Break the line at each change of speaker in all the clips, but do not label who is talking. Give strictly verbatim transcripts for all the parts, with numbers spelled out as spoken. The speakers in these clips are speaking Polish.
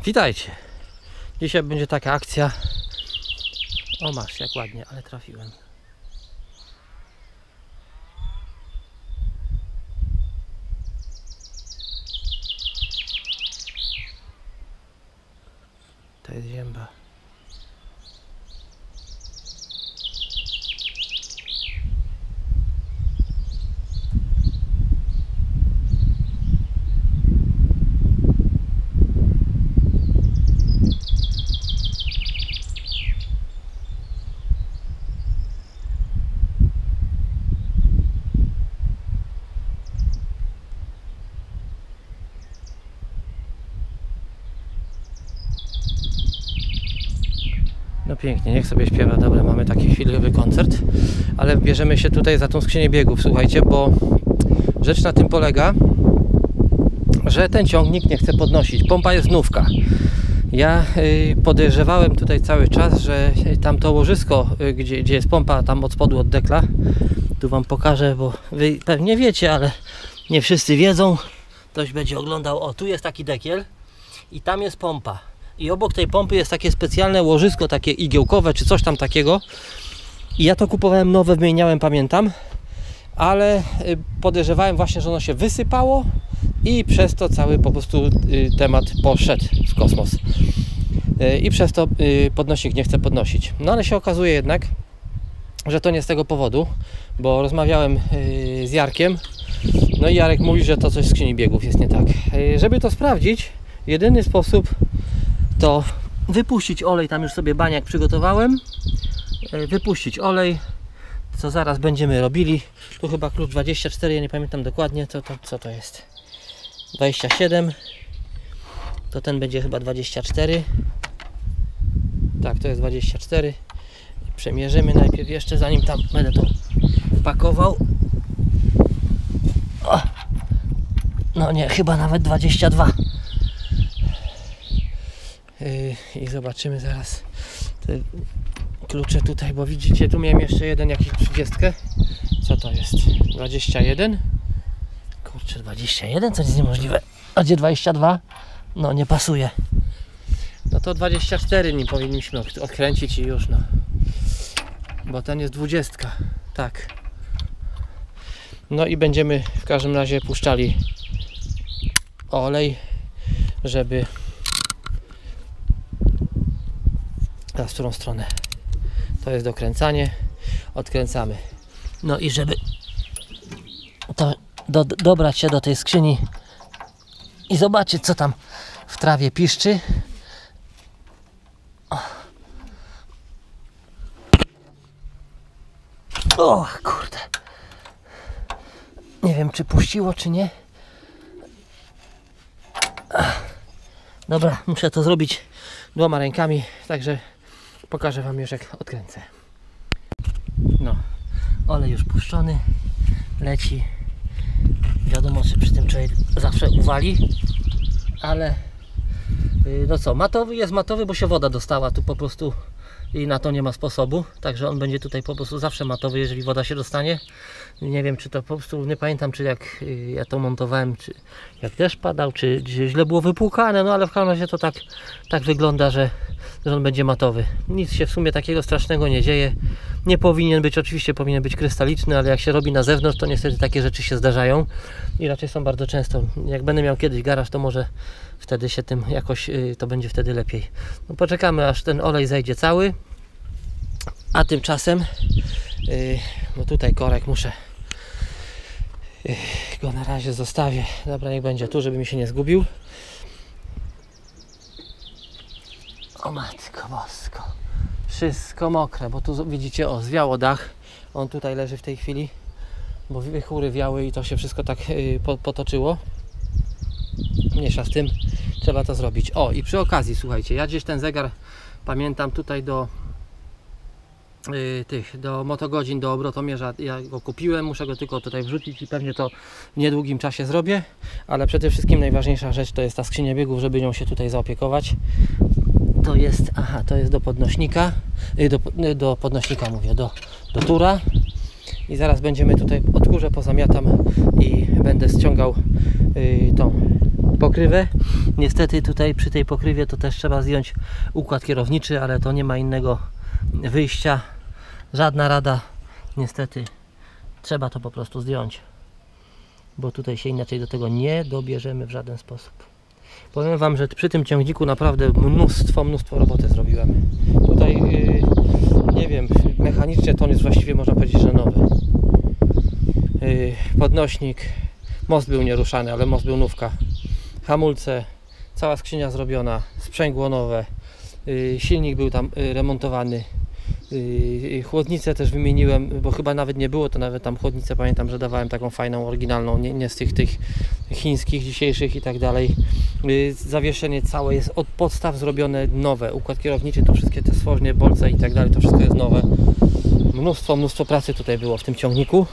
Witajcie! Dzisiaj będzie taka akcja. O, masz, jak ładnie, ale trafiłem. To jest zięba. No pięknie, niech sobie śpiewa. Dobra, mamy taki chwilowy koncert, ale bierzemy się tutaj za tą skrzynię biegów, słuchajcie, bo rzecz na tym polega, że ten ciągnik nie chce podnosić. Pompa jest nówka. Ja y, podejrzewałem tutaj cały czas, że tam to łożysko, y, gdzie, gdzie jest pompa, tam od spodu od dekla, tu wam pokażę, bo wy pewnie wiecie, ale nie wszyscy wiedzą. Ktoś będzie oglądał. O, tu jest taki dekiel i tam jest pompa. I obok tej pompy jest takie specjalne łożysko, takie igiełkowe, czy coś tam takiego. I ja to kupowałem nowe, wymieniałem, pamiętam. Ale podejrzewałem właśnie, że ono się wysypało i przez to cały po prostu temat poszedł w kosmos. I przez to podnośnik nie chce podnosić. No ale się okazuje jednak, że to nie z tego powodu, bo rozmawiałem z Jarkiem. No i Jarek mówi, że to coś z skrzyni biegów jest nie tak. Żeby to sprawdzić, jedyny sposób to wypuścić olej, tam już sobie baniak przygotowałem, wypuścić olej, co zaraz będziemy robili. Tu chyba klucz dwadzieścia cztery, ja nie pamiętam dokładnie, co to, co to jest. dwadzieścia siedem, to ten będzie chyba dwadzieścia cztery. Tak, to jest dwadzieścia cztery. Przemierzymy najpierw jeszcze, zanim tam będę to pakował. O! No nie, chyba nawet dwadzieścia dwa. I zobaczymy zaraz te klucze tutaj, bo widzicie, tu miałem jeszcze jeden, jakiś trzydzieści. Co to jest? dwadzieścia jeden? Kurczę, dwadzieścia jeden? Co jest niemożliwe. A gdzie dwadzieścia dwa? No nie pasuje. No to dwadzieścia cztery nim powinniśmy odkręcić i już, no. Bo ten jest dwudziestka. Tak. No i będziemy w każdym razie puszczali olej, żeby... Teraz w którą stronę? To jest dokręcanie. Odkręcamy. No i żeby to do, dobrać się do tej skrzyni i zobaczyć, co tam w trawie piszczy. O, o kurde. Nie wiem, czy puściło, czy nie. Dobra, muszę to zrobić dwoma rękami, także pokażę wam już, jak odkręcę. No, olej już puszczony, leci. Wiadomo, że przy tym człowiek zawsze uwali, ale no co, matowy jest matowy, bo się woda dostała tu po prostu i na to nie ma sposobu, także on będzie tutaj po prostu zawsze matowy, jeżeli woda się dostanie. Nie wiem, czy to po prostu, nie pamiętam, czy jak ja to montowałem, czy jak deszcz padał, czy, czy źle było wypłukane, no ale w każdym razie to tak, tak wygląda, że, że on będzie matowy. Nic się w sumie takiego strasznego nie dzieje. Nie powinien być, oczywiście powinien być krystaliczny, ale jak się robi na zewnątrz, to niestety takie rzeczy się zdarzają i raczej są bardzo często. Jak będę miał kiedyś garaż, to może wtedy się tym jakoś, to będzie wtedy lepiej. No poczekamy, aż ten olej zejdzie cały, a tymczasem yy, no tutaj korek muszę yy, go na razie zostawię. Dobra, niech będzie tu, żeby mi się nie zgubił. O matko bosko, wszystko mokre, bo tu widzicie, o, zwiało dach, on tutaj leży w tej chwili, bo wichury wiały i to się wszystko tak yy, potoczyło. Mniejsza z tym, trzeba to zrobić. O, i przy okazji, słuchajcie, ja gdzieś ten zegar pamiętam tutaj do yy, tych, do motogodzin, do obrotomierza, ja go kupiłem, muszę go tylko tutaj wrzucić i pewnie to w niedługim czasie zrobię, ale przede wszystkim najważniejsza rzecz to jest ta skrzynia biegów, żeby nią się tutaj zaopiekować. To jest, aha, to jest do podnośnika, yy, do, yy, do podnośnika mówię, do, do tura. I zaraz będziemy tutaj, odkurzę, pozamiatam i będę ściągał yy, tą pokrywę. Niestety tutaj przy tej pokrywie to też trzeba zdjąć układ kierowniczy, ale to nie ma innego wyjścia. Żadna rada. Niestety trzeba to po prostu zdjąć, bo tutaj się inaczej do tego nie dobierzemy w żaden sposób. Powiem Wam, że przy tym ciągniku naprawdę mnóstwo, mnóstwo roboty zrobiłem. Tutaj yy, nie wiem, mechanicznie to on jest właściwie, można powiedzieć, że nowy. Yy, podnośnik, most był nieruszany, ale most był nówka. Hamulce, cała skrzynia zrobiona, sprzęgło nowe, yy, silnik był tam yy, remontowany. Yy, chłodnicę też wymieniłem, bo chyba nawet nie było to nawet tam chłodnicę, pamiętam, że dawałem taką fajną, oryginalną, nie, nie z tych tych chińskich dzisiejszych i tak dalej. Yy, zawieszenie całe jest od podstaw zrobione nowe, układ kierowniczy, to wszystkie te stworznie, bolce i tak dalej, to wszystko jest nowe. Mnóstwo, mnóstwo pracy tutaj było w tym ciągniku.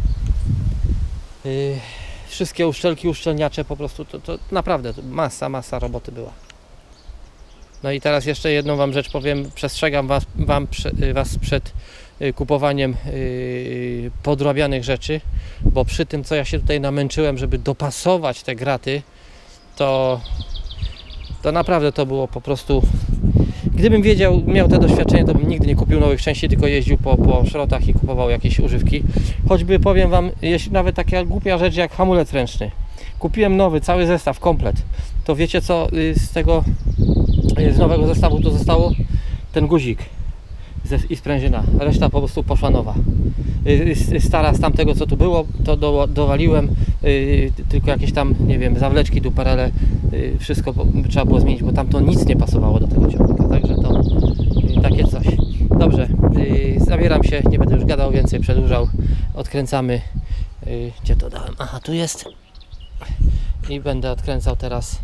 Yy, wszystkie uszczelki, uszczelniacze, po prostu to, to naprawdę to masa, masa roboty była. No i teraz jeszcze jedną Wam rzecz powiem, przestrzegam Was, wam, was przed kupowaniem yy, podrabianych rzeczy, bo przy tym, co ja się tutaj namęczyłem, żeby dopasować te graty, to, to naprawdę to było po prostu... Gdybym wiedział, miał te doświadczenie, to bym nigdy nie kupił nowych części, tylko jeździł po, po szrotach i kupował jakieś używki. Choćby powiem Wam, jeśli nawet taka głupia rzecz jak hamulec ręczny. Kupiłem nowy, cały zestaw, komplet. To wiecie co z tego, z nowego zestawu to zostało? Ten guzik i sprężyna. Reszta po prostu poszła nowa. Stara z tamtego, co tu było, to do, dowaliłem, tylko jakieś tam, nie wiem, zawleczki, duperele, wszystko trzeba było zmienić, bo tam to nic nie pasowało do tego ciągnika. Także to takie coś. Dobrze, zabieram się, nie będę już gadał więcej, przedłużał. Odkręcamy. Gdzie to dałem? Aha, tu jest. I będę odkręcał teraz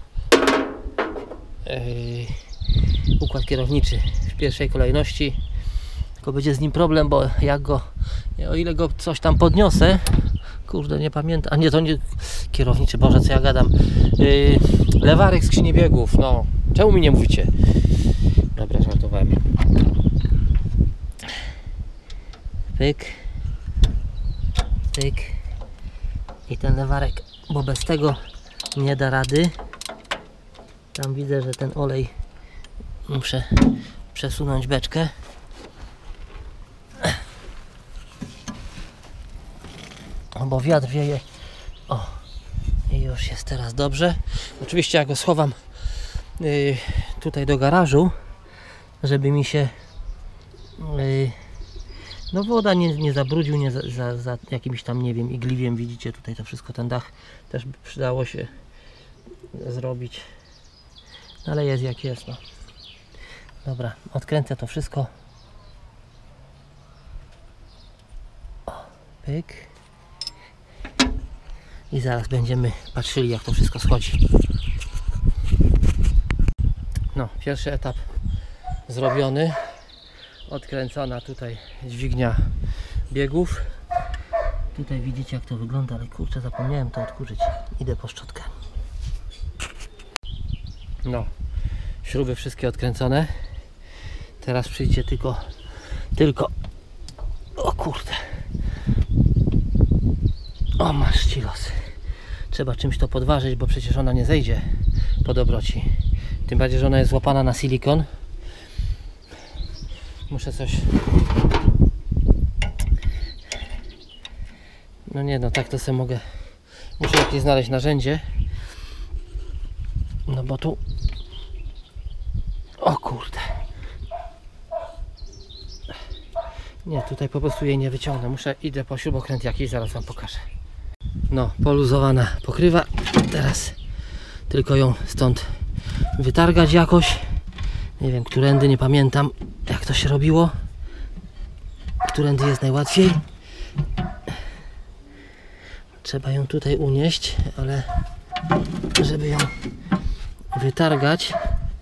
yy, układ kierowniczy w pierwszej kolejności. Tylko będzie z nim problem, bo jak go, o ile go coś tam podniosę, kurde, nie pamiętam, a nie, to nie kierowniczy, Boże, co ja gadam, yy, lewarek skrzyni biegów, no, czemu mi nie mówicie? Dobra, żartowałem. Pyk, pyk i ten lewarek, bo bez tego nie da rady. Tam widzę, że ten olej, muszę przesunąć beczkę. Bo wiatr wieje. O, i już jest teraz dobrze. Oczywiście ja go schowam yy, tutaj do garażu, żeby mi się yy, no woda nie, nie zabrudził, nie za, za, za jakimś tam, nie wiem, igliwiem. Widzicie tutaj to wszystko, ten dach też by przydało się zrobić, no, ale jest jak jest, no. Dobra, odkręcę to wszystko. O, pyk. I zaraz będziemy patrzyli, jak to wszystko schodzi. No, pierwszy etap zrobiony. Odkręcona tutaj dźwignia biegów. Tutaj widzicie, jak to wygląda, ale kurczę, zapomniałem to odkurzyć. Idę po szczotkę. No, śruby wszystkie odkręcone. Teraz przyjdzie tylko tylko o kurde, o masz ci losy. Trzeba czymś to podważyć, bo przecież ona nie zejdzie po dobroci. Tym bardziej, że ona jest złapana na silikon. Muszę coś... No nie, no tak to sobie mogę... Muszę jakieś znaleźć narzędzie. No bo tu... O kurde. Nie, tutaj po prostu jej nie wyciągnę. Muszę, idę po śrubokręt jakiś, zaraz Wam pokażę. No, poluzowana pokrywa. Teraz tylko ją stąd wytargać jakoś. Nie wiem, którędy, nie pamiętam, jak to się robiło. Którędy jest najłatwiej. Trzeba ją tutaj unieść, ale żeby ją wytargać,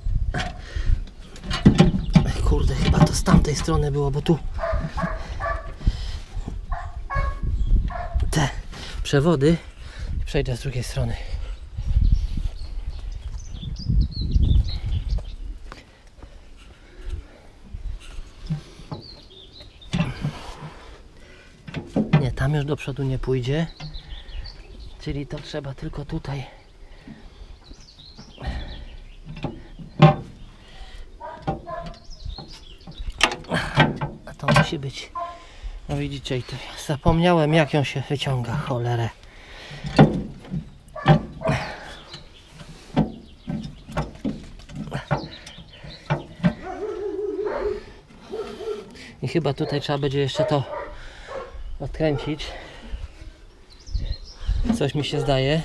kurde, chyba to z tamtej strony było, bo tu te przewody. Przejdę z drugiej strony. Nie, tam już do przodu nie pójdzie, czyli to trzeba tylko tutaj musi być. No widzicie, i to zapomniałem, jak ją się wyciąga, cholerę. I chyba tutaj trzeba będzie jeszcze to odkręcić. Coś mi się zdaje.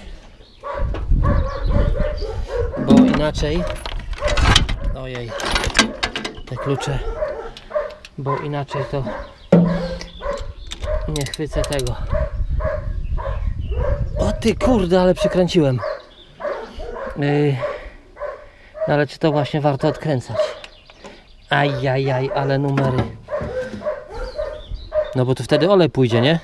Bo inaczej... Ojej. Te klucze. Bo inaczej to nie chwycę tego. O ty kurde, ale przykręciłem. Yy, no ale czy to właśnie warto odkręcać? Ajajaj, ale numery. No bo to wtedy olej pójdzie, nie?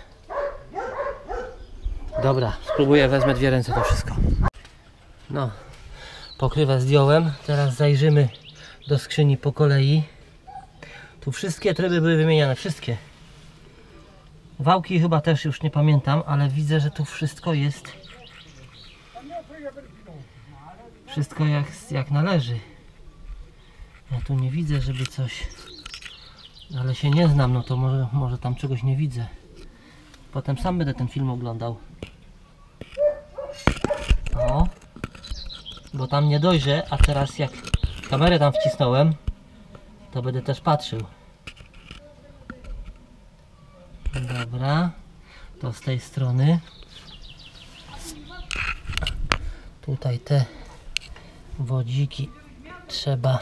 Dobra, spróbuję, wezmę dwie ręce to wszystko. No, pokrywę zdjąłem. Teraz zajrzymy do skrzyni po kolei. Tu wszystkie tryby były wymieniane, wszystkie. Wałki chyba też już nie pamiętam, ale widzę, że tu wszystko jest. Wszystko jak, jak należy. Ja tu nie widzę, żeby coś... Ale się nie znam, no to może, może tam czegoś nie widzę. Potem sam będę ten film oglądał. O, bo tam nie dojrzę, a teraz jak kamerę tam wcisnąłem, to będę też patrzył. Dobra, to z tej strony. Tutaj te wodziki trzeba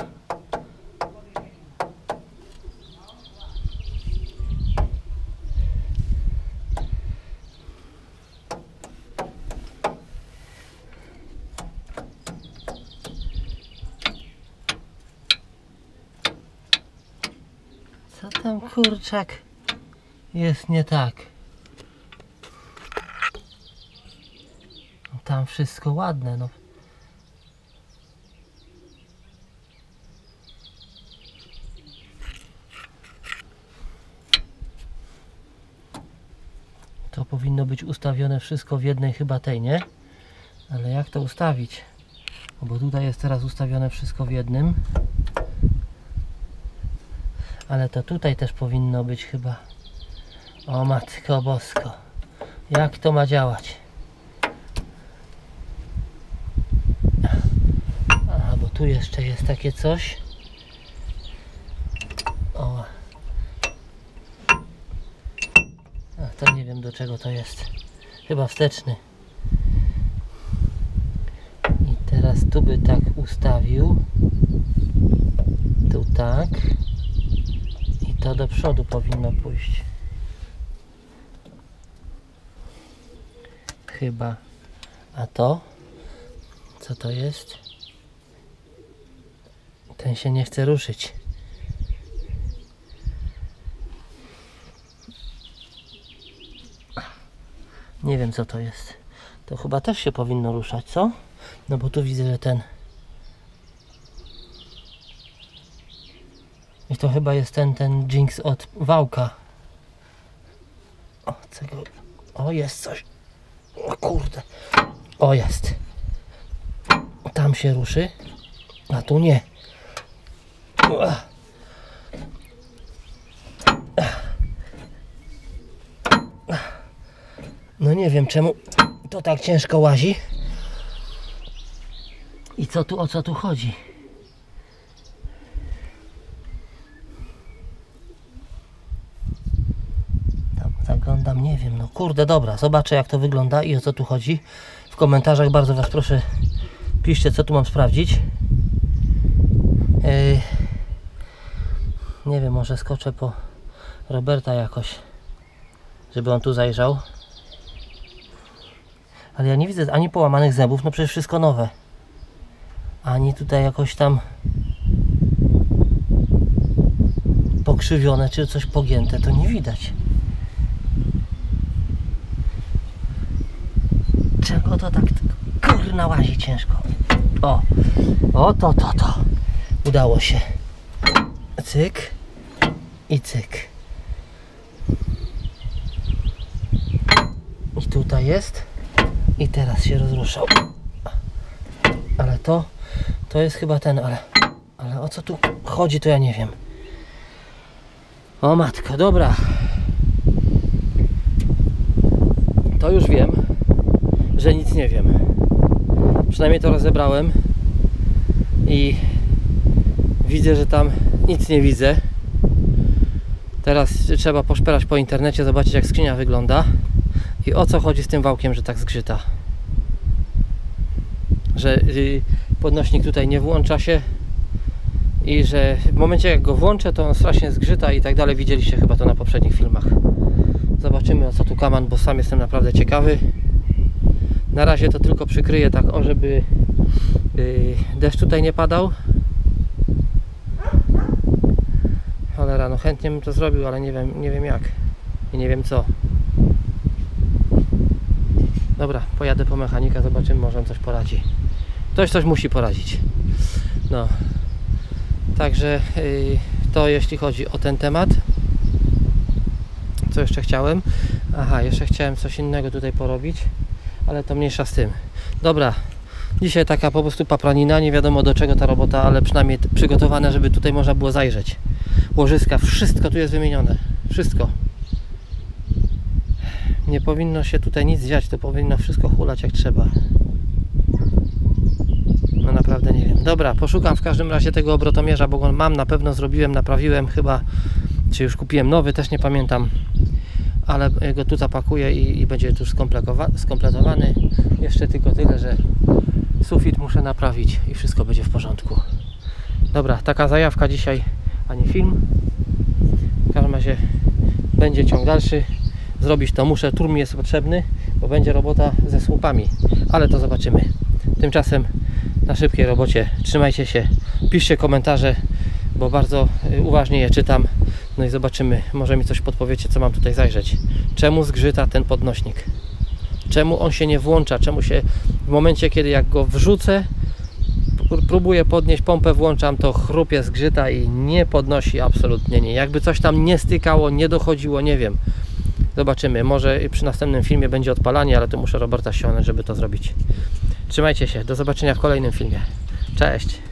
co tam kurczak jest nie tak. Tam wszystko ładne, no. To powinno być ustawione wszystko w jednej chyba tej, nie? Ale jak to ustawić? Bo tutaj jest teraz ustawione wszystko w jednym. Ale to tutaj też powinno być chyba. O matko bosko. Jak to ma działać? Aha, bo tu jeszcze jest takie coś. O. A to nie wiem, do czego to jest. Chyba wsteczny. I teraz tu by tak ustawił. Tu tak. I to do przodu powinno pójść. Chyba. A to? Co to jest? Ten się nie chce ruszyć. Nie wiem, co to jest. To chyba też się powinno ruszać, co? No bo tu widzę, że ten... I to chyba jest ten, ten Jinx od wałka. O, tego... O, jest coś. O kurde. O, jest. Tam się ruszy, a tu nie. No nie wiem, czemu to tak ciężko łazi. I co tu, o co tu chodzi? Tam zaglądam, nie wiem, no kurde, dobra, zobaczę jak to wygląda i o co tu chodzi. W komentarzach bardzo was proszę, piszcie, co tu mam sprawdzić. Yy, nie wiem, może skoczę po Roberta jakoś, żeby on tu zajrzał. Ale ja nie widzę ani połamanych zębów, no przecież wszystko nowe. Ani tutaj jakoś tam pokrzywione, czy coś pogięte, to nie widać. Czego to tak kurna łazi ciężko? O, o to, to, to. Udało się. Cyk i cyk. I tutaj jest. I teraz się rozruszał. Ale to, to jest chyba ten, ale, ale o co tu chodzi, to ja nie wiem. O matko, dobra. To już wiem, że nic nie wiem. Przynajmniej to rozebrałem i widzę, że tam nic nie widzę. Teraz trzeba poszperać po internecie, zobaczyć jak skrzynia wygląda i o co chodzi z tym wałkiem, że tak zgrzyta. Że podnośnik tutaj nie włącza się i że w momencie jak go włączę, to on strasznie zgrzyta i tak dalej. Widzieliście chyba to na poprzednich filmach. Zobaczymy, o co tu kaman, bo sam jestem naprawdę ciekawy. Na razie to tylko przykryję tak, o żeby yy, deszcz tutaj nie padał. Cholera, no chętnie bym to zrobił, ale nie wiem, nie wiem jak i nie wiem co. Dobra, pojadę po mechanika, zobaczymy, może on coś poradzi. Ktoś coś musi poradzić. No. Także yy, to jeśli chodzi o ten temat. Co jeszcze chciałem? Aha, jeszcze chciałem coś innego tutaj porobić, ale to mniejsza z tym. Dobra, dzisiaj taka po prostu papranina, nie wiadomo do czego ta robota, ale przynajmniej przygotowane, żeby tutaj można było zajrzeć. Łożyska, wszystko tu jest wymienione. Wszystko. Nie powinno się tutaj nic dziać, to powinno wszystko hulać jak trzeba. No naprawdę nie wiem. Dobra, poszukam w każdym razie tego obrotomierza, bo go mam, na pewno zrobiłem, naprawiłem chyba, czy już kupiłem nowy, też nie pamiętam. Ale go tu zapakuję i, i będzie tu skompletowany. Jeszcze tylko tyle, że sufit muszę naprawić i wszystko będzie w porządku. Dobra, taka zajawka dzisiaj, a nie film. W każdym razie będzie ciąg dalszy. Zrobić to muszę, tur mi jest potrzebny, bo będzie robota ze słupami, ale to zobaczymy. Tymczasem na szybkiej robocie trzymajcie się, piszcie komentarze, bo bardzo uważnie je czytam. No i zobaczymy, może mi coś podpowiecie, co mam tutaj zajrzeć. Czemu zgrzyta ten podnośnik? Czemu on się nie włącza? Czemu się w momencie, kiedy jak go wrzucę, próbuję podnieść pompę, włączam, to chrupie, zgrzyta i nie podnosi absolutnie nie. Jakby coś tam nie stykało, nie dochodziło, nie wiem. Zobaczymy, może przy następnym filmie będzie odpalanie, ale to muszę Roberta ściągnąć, żeby to zrobić. Trzymajcie się, do zobaczenia w kolejnym filmie. Cześć!